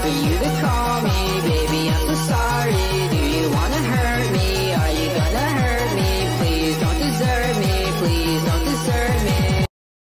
for you to call me, baby, I'm so sorry.